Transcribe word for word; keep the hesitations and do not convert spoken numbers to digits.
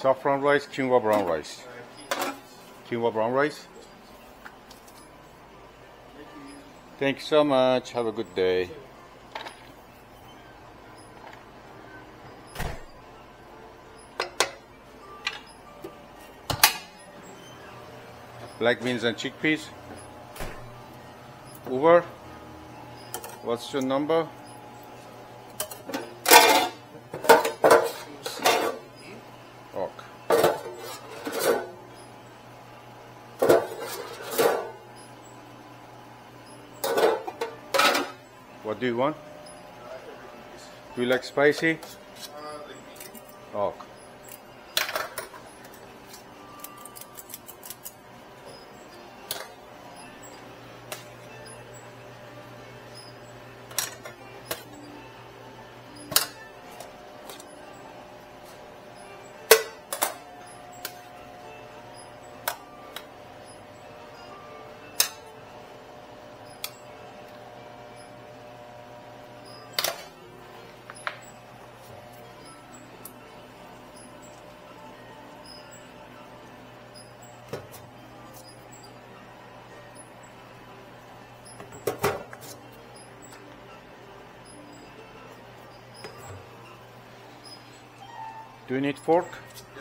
Saffron rice, quinoa brown rice. Quinoa brown rice. Thank you so much. Have a good day. Black beans and chickpeas. Uber. What's your number? Ok. What do you want? Do you like spicy? Ok. Do you need fork?